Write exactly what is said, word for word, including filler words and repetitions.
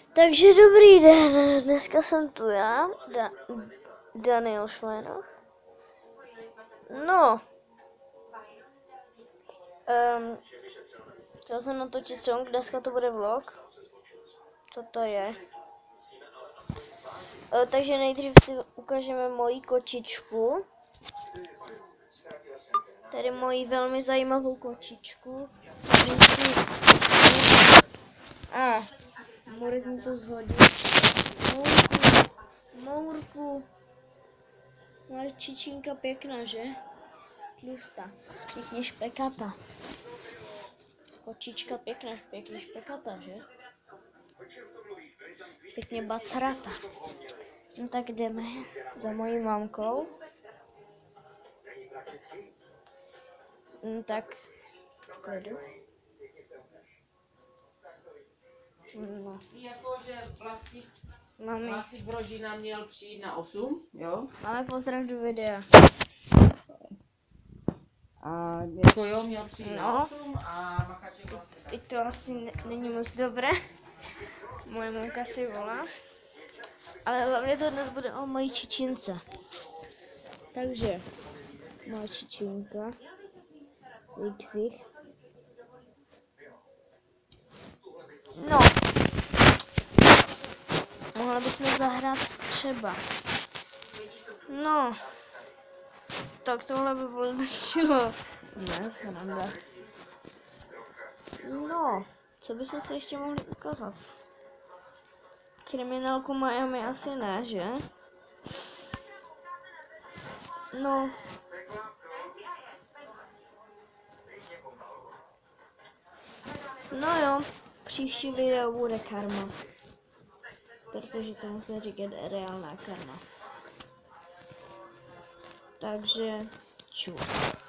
Takže dobrý den, dneska jsem tu já, da, Daniel Švénoch. No, um, chtěl jsem natočit song, dneska to bude vlog. Co to je? Uh, takže nejdřív si ukážeme moji kočičku. Tady moji velmi zajímavou kočičku. A, ah, Murek mi to zhodí. Mourku, Mourku. Moje čičinka pěkná, že? Tlustá, pěkně špekata. Kočička pěkná, pěkně špekata, že? Pěkně bacarata. No tak jdeme za mojí mamkou. No tak, jdu. No. Jakože vlastně Mami. Klasik Brožina měl přijít na osm, jo? Máme pozdrav do videa. A jako jo, měl přijít No. na osm a Makaček vlastně. Teď to asi ne- není moc dobré. Moje mamka si volá. Ale hlavně to dnes bude o mojí čičince. Takže, moje čičinka. Ksicht. No. Mohla bychom zahrát třeba. No. Tak tohle by bylo nečilo. Ne, sranda. No. Co bychom si ještě mohli ukázat? Kriminálku Miami asi ne, že? No. No jo, příští video bude karma. Protože tomu se říká reálná karma. Takže čus.